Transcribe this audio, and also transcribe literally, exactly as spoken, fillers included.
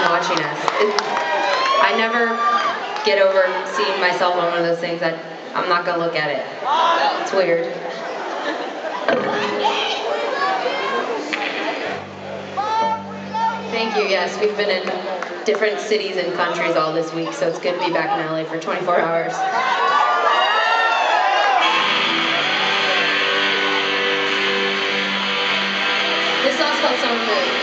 watching us. It, I never get over seeing myself on one of those things that I'm not gonna look at it. It's weird. Thank you, yes, we've been in different cities and countries all this week, so it's good to be back in L A for twenty-four hours. This song's called Summer Moon.